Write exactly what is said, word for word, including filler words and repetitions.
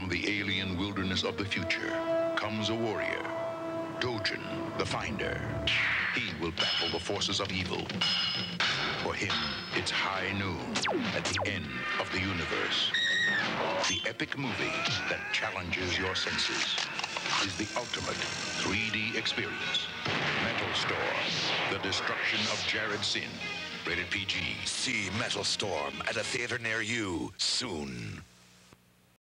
the alien wilderness of the future comes a warrior, Dojin, the Finder. He will battle the forces of evil. For him, it's high noon at the end of the universe. The epic movie that challenges your senses is the ultimate three D experience. Metalstorm, the destruction of Jared-Syn. Rated P G. See Metalstorm at a theater near you soon.